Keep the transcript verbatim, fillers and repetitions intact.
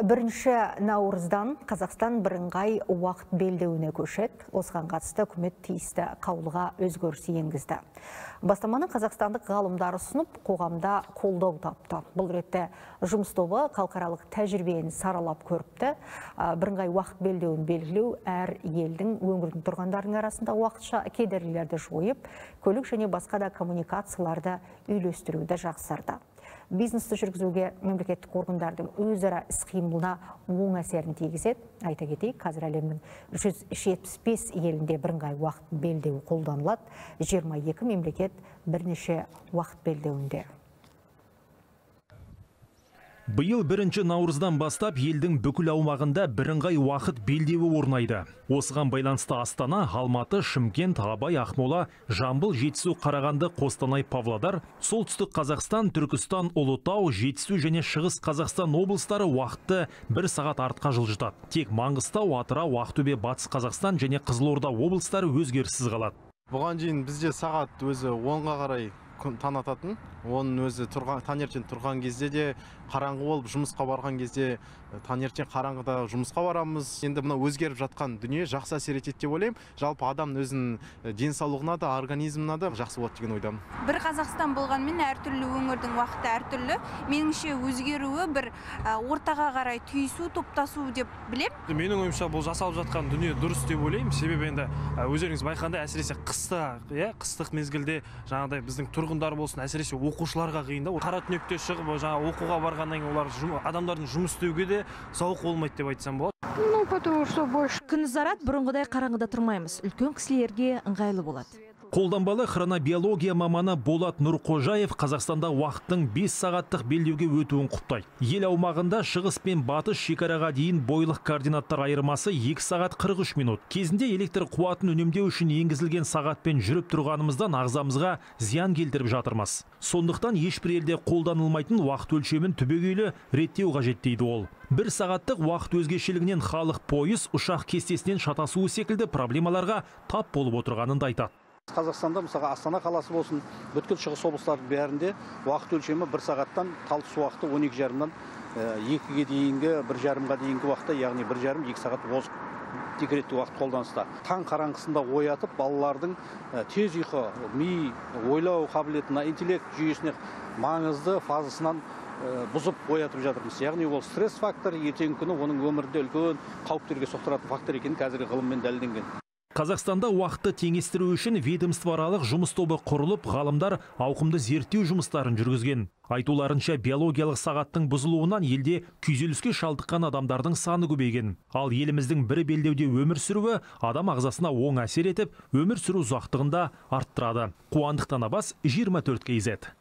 Бірінші наурыздан Қазақстан бірыңғай уақыт белдеуіне көшеді. Осыған қатысты үкімет тиісті қаулыға өзгеріс енгізді. Бастаманы қазақстандық ғалымдар ұсынып, қоғамда қолдау тапты. Бұл ретте жұмыс тобы халықаралық тәжірибені саралап көріпті. Бірыңғай уақыт белдеуін белгілеу әр елдің өңірдің тұрғандарының арасында уақытша кедергілерді жойып, көлік және басқа да коммуникацияларды үйлестіруді жақсарды. Бизнесті жүргізуге мемлекеттік органдардың өзара іс-қимылына оң әсерін тигізеді. Айта кетейік, қазір әлемнің жүз жетпіс бес елінде бірыңғай уақыт белдеуі қолданылады. жиырма екі мемлекет бірнеше уақыт белдеуінде. Биыл бірінші наурыздан бастап елдің бүкіл аумағында бірыңғай уақыт белдеуі орнайды. Осыған байланысты Астана, Алматы, Шымкент, Абай, Ақмола, Жамбыл, Жетісу, Қарағанды, Қостанай, Павлодар, Солтүстік Қазақстан, Түркістан, Ұлытау, Жетісу және Шығыс Қазақстан облыстары уақытты бір сағат артқа жылжытады. Тек Маңғыстау, Атырау, Ақтөбе, Батыс Қазақстан және Қызылорда облыстары өзгеріссіз қалады. Бұған дейін бізде сағат өзі онға қарай танататын, оның өзі таңертең тұрған кезде де қараңғы болып жұмысқа барған кезде таңертең қараңғыда жұмысқа барамыз. Енді мына өзгеріп жатқан дүние жақсы әсер етеді деп ойлаймын. Жалпы адам өзінің денсаулығына да, организміне да жақсы болады деген ойдамын. Бір Қазақстан болғанмен әртүрлі өңірдің уақыты әртүрлі. Меніңше өзгеруі бір ортаға қарай түйісу, топтасу деп білем. Менің ойымша бұл жасалып жатқан дүние дұрыс деп ойлаймын. Себебі енді өздеріңіз байқағандай, әсіресе қыста, иә, қыстық мезгілде жаңағыдай біздің тұрғындар болсын, әсіресе оқушыларға қиында. Қара түнекте шығып, жаңа оқуға барғаннан кейін олар адамдардың жұмыс істеуге де зауық болмайды деп айтсам болады. Ну, потому что больше. Күнізарат бұрынғыдай қараңғыда тұрмаймыз. Үлкен кісілерге ыңғайлы болады. Қолданбалы хронобиология маманы Болат Нұрқожаев Қазақстанда уақыттың бес сағаттық белдеуге өтуін құптайды. Ел аумағында шығыс пен батыс шекараға дейін бойлық координаттар айырмасы екі сағат қырық үш минут. Кезінде электр қуатын үнемдеу үшін енгізілген сағатпен жүріп тұрғанымыздан ағзамызға зиян келтіріп жатырмыз. Сондықтан ешбір елде қолданылмайтын уақыт өлшемін түбегейлі реттеу қажет дейді ол. Бір сағаттық уақыт өзгешелігінен халық пойыз, ұшақ кестесінен шатасуы секілді проблемаларға тап болып отырғанын да айтады. Қазақстанда, мысалы, Астана қаласы болсын, бүткіл шығыс облыстардың бәрінде уақыт өлшемі бір сағаттан талтыс уақыты он екі жарымнан екіге дейінгі, бір жарымға дейінгі уақытта, яғни бір жарым екі сағат озық декретті уақыт қолданыста. Таң қараңғысында оятып, балалардың тез ұйқы, ми, ойлау қабілетіне, интеллект жүйесіне маңызды фазасынан бұзып оятып жатырмыз. Яғни ол стресс факторы, ертеңгі күні оның өмірінде үлкен қауіптерге соқтыратын фактор екені қазіргі ғылыммен дәлелденген. Қазақстанда уақытты теңестіру үшін ведомствоаралық жұмыс тобы құрылып, ғалымдар ауқымды зерттеу жұмыстарын жүргізген. Айтуларынша, биологиялық сағаттың бұзылуынан елде күйзеліске шалдыққан адамдардың саны көбейген. Ал еліміздің бір белдеуде өмір сүруі адам ағзасына оң әсер етіп, өмір сүру ұзақтығын да арттырады. Қуандық Танабас, жиырма төрт кей зет.